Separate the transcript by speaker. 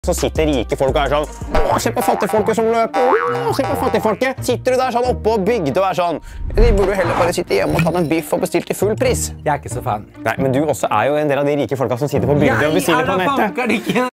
Speaker 1: Så sitter rike folk og sånn «Åh, se på fattigfolket som løper! Åh, se på fattigfolket!» Sitter du der sånn oppe og bygde og sånn «De burde jo heller bare sitte hjemme og ta en biff og bestilt til full pris!»
Speaker 2: Jeg ikke så fan.
Speaker 1: Nei, men du også jo en del av de rike folka som sitter på bygde og bestiller på nettet.